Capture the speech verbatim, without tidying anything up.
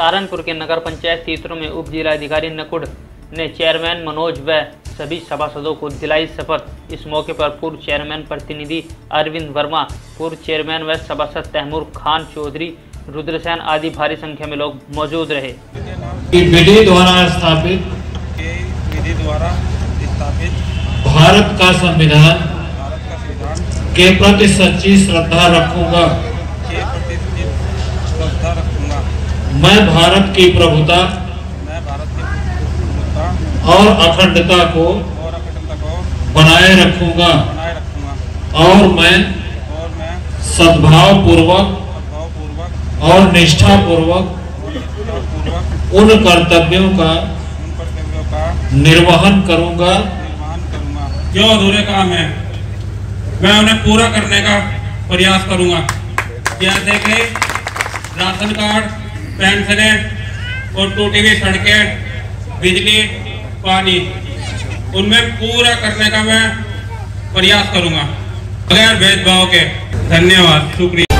सहारनपुर के नगर पंचायत तीतरो में उप जिलाधिकारी नकुड़ ने चेयरमैन मनोज व सभी सभासदों को दिलाई शपथ। इस मौके पर पूर्व चेयरमैन प्रतिनिधि अरविंद वर्मा, पूर्व चेयरमैन व सभासद तैमूर खान चौधरी, रुद्रसेन आदि भारी संख्या में लोग मौजूद रहे। विधि द्वारा स्थापित विधि द्वारा स्थापित भारत का संविधान के प्रति सच्ची श्रद्धा रखूंगा। के प्रति श्रद्धा रखूंगा। मैं भारत की प्रभुता मैं भारत की प्रभुता और अखंडता को और अखंडता को बनाए रखूंगा बनाए रखूंगा और मैं और मैं सद्भाव पूर्वक सद्भावपूर्वक और निष्ठा पूर्वक पूर्वक उन कर्तव्यों का उन कर्तव्यों का निर्वहन करूंगा निर्वहन करूंगा। जो अधूरे काम है मैं उन्हें पूरा करने का प्रयास करूंगा। जैसे कि राशन कार्ड, पेंशनें और टूटी हुई सड़कें, बिजली, पानी, उनमें पूरा करने का मैं प्रयास करूंगा बगैर भेदभाव के। धन्यवाद, शुक्रिया।